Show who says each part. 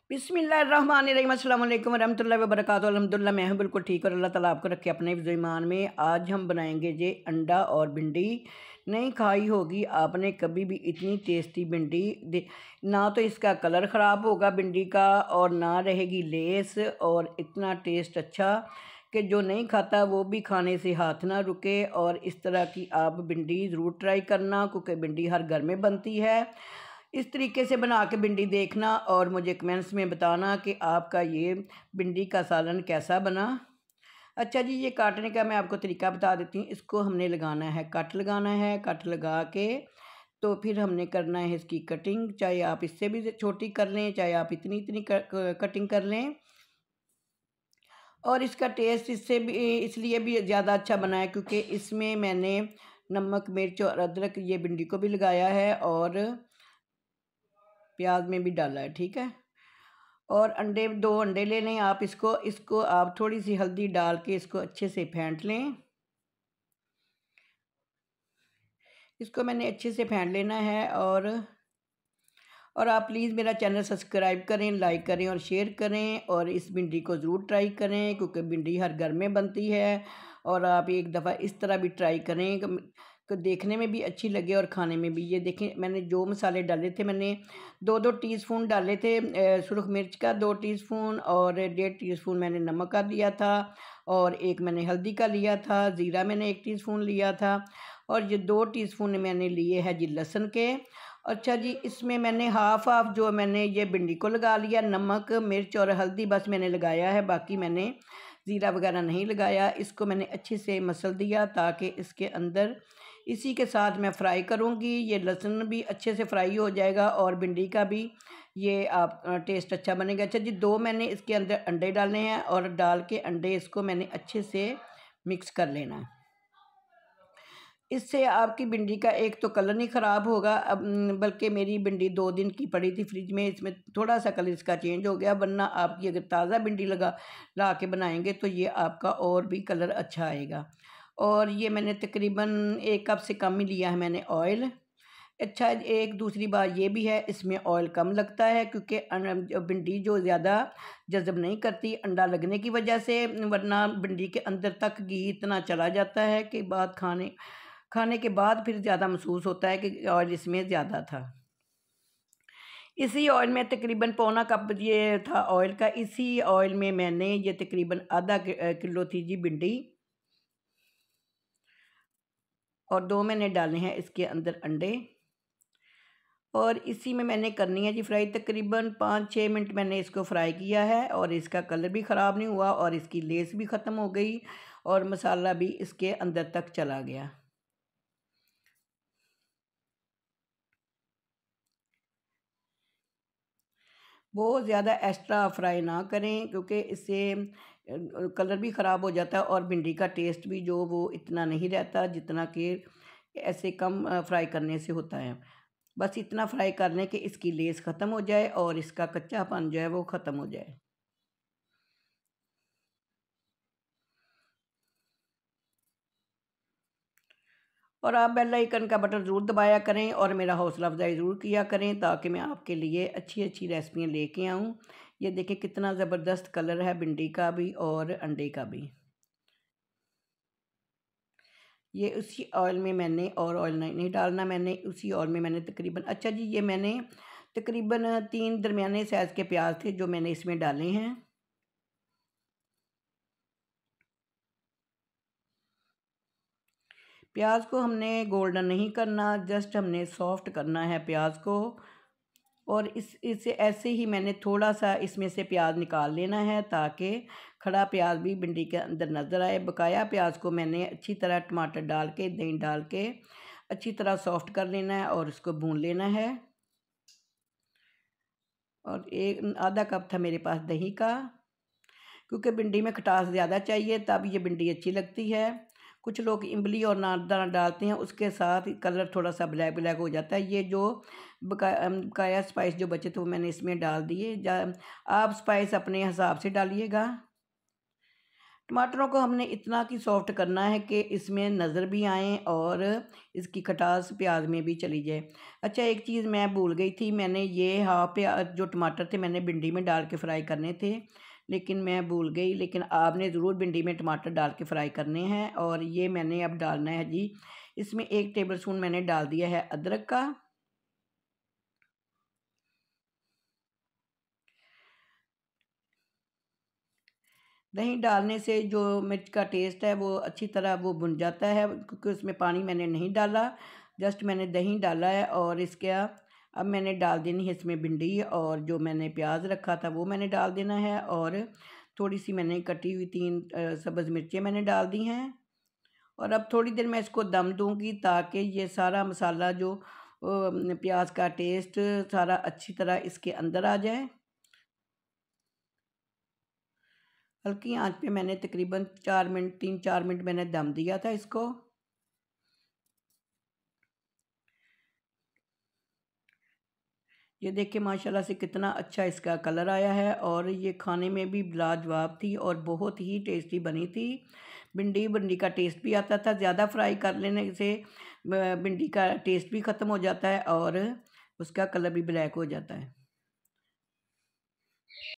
Speaker 1: बिस्मिल्लाहिर्रहमानिर्रहीम अस्सलाम वालेकुम वरहमतुल्लाहि वबरकातुहू। अल्हम्दुलिल्लाह मैं हूं बिल्कुल ठीक और अल्लाह ताला आपको रखे अपने हिफ्ज़ ईमान में। आज हम बनाएंगे ये अंडा और भिंडी। नहीं खाई होगी आपने कभी भी इतनी टेस्टी भिंडी। ना तो इसका कलर ख़राब होगा भिंडी का और ना रहेगी लेस, और इतना टेस्ट अच्छा कि जो नहीं खाता वो भी खाने से हाथ ना रुके। और इस तरह की आप भिंडी ज़रूर ट्राई करना, क्योंकि भिंडी हर घर में बनती है। इस तरीके से बना के भिंडी देखना और मुझे कमेंट्स में बताना कि आपका ये भिंडी का सालन कैसा बना। अच्छा जी, ये काटने का मैं आपको तरीका बता देती हूँ। इसको हमने लगाना है, कट लगाना है। कट लगा के तो फिर हमने करना है इसकी कटिंग। चाहे आप इससे भी छोटी कर लें, चाहे आप इतनी इतनी कटिंग कर लें। और इसका टेस्ट इससे भी इसलिए भी ज़्यादा अच्छा बना है क्योंकि इसमें मैंने नमक, मिर्च और अदरक ये भिंडी को भी लगाया है और प्याज में भी डाला है, ठीक है। और अंडे, 2 अंडे ले लें आप। इसको आप थोड़ी सी हल्दी डाल के इसको अच्छे से फेंट लें। इसको मैंने अच्छे से फेंट लेना है। और आप प्लीज़ मेरा चैनल सब्सक्राइब करें, लाइक करें और शेयर करें। और इस भिंडी को ज़रूर ट्राई करें क्योंकि भिंडी हर घर में बनती है। और आप एक दफ़ा इस तरह भी ट्राई करें कि देखने में भी अच्छी लगे और खाने में भी। ये देखें, मैंने जो मसाले डाले थे, मैंने 2-2 टीस्पून डाले थे सुरख मिर्च का 2 टीस्पून, और 1.5 टीस्पून मैंने नमक का लिया था, और 1 मैंने हल्दी का लिया था, ज़ीरा मैंने 1 टीस्पून लिया था, और ये 2 टीस्पून मैंने लिए हैं जी लहसुन के। अच्छा जी, इसमें मैंने हाफ़ जो मैंने ये भिंडी को लगा लिया। नमक, मिर्च और हल्दी बस मैंने लगाया है, बाकी मैंने ज़ीरा वगैरह नहीं लगाया। इसको मैंने अच्छे से मसल दिया ताकि इसके अंदर इसी के साथ मैं फ्राई करूँगी। ये लहसुन भी अच्छे से फ्राई हो जाएगा और भिंडी का भी ये आप टेस्ट अच्छा बनेगा। अच्छा जी, 2 मैंने इसके अंदर अंडे डालने हैं और डाल के अंडे इसको मैंने अच्छे से मिक्स कर लेना है। इससे आपकी भिंडी का एक तो कलर नहीं ख़राब होगा, बल्कि मेरी भिंडी 2 दिन की पड़ी थी फ्रिज में, इसमें थोड़ा सा कलर इसका चेंज हो गया। वरना आपकी अगर ताज़ा भिंडी ला के बनाएंगे तो ये आपका और भी कलर अच्छा आएगा। और ये मैंने तकरीबन 1 कप से कम ही लिया है मैंने ऑयल। अच्छा, एक दूसरी बात ये भी है, इसमें ऑयल कम लगता है क्योंकि भिंडी जो ज़्यादा जज़ब नहीं करती अंडा लगने की वजह से। वरना भिंडी के अंदर तक घी इतना चला जाता है कि खाने के बाद फिर ज़्यादा महसूस होता है कि ऑयल इसमें ज़्यादा था। इसी ऑयल में तकरीबन पौना कप ये था ऑयल का। इसी ऑयल में मैंने ये तकरीबन आधा किलो थी जी भिंडी, और 2 मैंने डाले हैं इसके अंदर अंडे। और इसी में मैंने करनी है जी फ्राई। तकरीबन 5-6 मिनट मैंने इसको फ्राई किया है और इसका कलर भी ख़राब नहीं हुआ और इसकी लेस भी ख़त्म हो गई और मसाला भी इसके अंदर तक चला गया। बहुत ज़्यादा एक्स्ट्रा फ्राई ना करें क्योंकि इससे कलर भी ख़राब हो जाता है और भिंडी का टेस्ट भी जो वो इतना नहीं रहता जितना कि ऐसे कम फ्राई करने से होता है। बस इतना फ्राई कर लें कि इसकी लेस ख़त्म हो जाए और इसका कच्चापन जो है वो ख़त्म हो जाए। और आप बेल आइकन का बटन ज़रूर दबाया करें और मेरा हौसला अफजाई ज़रूर किया करें ताकि मैं आपके लिए अच्छी अच्छी रेसिपियाँ लेके आऊँ। ये देखें कितना ज़बरदस्त कलर है भिंडी का भी और अंडे का भी। ये उसी ऑयल में मैंने, और ऑयल नहीं डालना मैंने, उसी ऑयल में मैंने तकरीबन, अच्छा जी, ये मैंने तकरीबन 3 दरमियाने साइज़ के प्याज थे जो मैंने इसमें डाले हैं। प्याज को हमने गोल्डन नहीं करना, जस्ट हमने सॉफ्ट करना है प्याज को। और इसे ऐसे ही मैंने थोड़ा सा इसमें से प्याज निकाल लेना है ताकि खड़ा प्याज भी भिंडी के अंदर नज़र आए। बकाया प्याज को मैंने अच्छी तरह टमाटर डाल के, दही डाल के अच्छी तरह सॉफ्ट कर लेना है और उसको भून लेना है। और एक आधा कप था मेरे पास दही का, क्योंकि भिंडी में खटास ज़्यादा चाहिए तब ये भिंडी अच्छी लगती है। कुछ लोग इमली और नारदाना डालते हैं, उसके साथ कलर थोड़ा सा ब्लैक ब्लैक हो जाता है। ये जो बकाया स्पाइस जो बचे थे वो मैंने इसमें डाल दिए। आप स्पाइस अपने हिसाब से डालिएगा। टमाटरों को हमने इतना कि सॉफ्ट करना है कि इसमें नज़र भी आए और इसकी खटास प्याज में भी चली जाए। अच्छा, एक चीज़ मैं भूल गई थी, मैंने ये हाफ प्याज जो टमाटर थे मैंने भिंडी में डाल के फ्राई करने थे, लेकिन मैं भूल गई। लेकिन आपने ज़रूर भिंडी में टमाटर डाल के फ्राई करने हैं। और ये मैंने अब डालना है जी, इसमें 1 टेबल स्पून मैंने डाल दिया है अदरक का। दही डालने से जो मिर्च का टेस्ट है वो अच्छी तरह वो भुन जाता है, क्योंकि उसमें पानी मैंने नहीं डाला, जस्ट मैंने दही डाला है। और इसके अब मैंने डाल देनी है इसमें भिंडी, और जो मैंने प्याज रखा था वो मैंने डाल देना है। और थोड़ी सी मैंने कटी हुई 3 सब्ज़ मिर्चें मैंने डाल दी हैं। और अब थोड़ी देर मैं इसको दम दूंगी ताकि ये सारा मसाला जो प्याज का टेस्ट सारा अच्छी तरह इसके अंदर आ जाए। हल्की आंच पे मैंने तकरीबन 4 मिनट 3-4 मिनट मैंने दम दिया था इसको। ये देखिए माशाल्लाह से कितना अच्छा इसका कलर आया है, और ये खाने में भी लाजवाब थी और बहुत ही टेस्टी बनी थी। भिंडी भिंडी का टेस्ट भी आता था, ज़्यादा फ्राई कर लेने से भिंडी का टेस्ट भी ख़त्म हो जाता है और उसका कलर भी ब्लैक हो जाता है।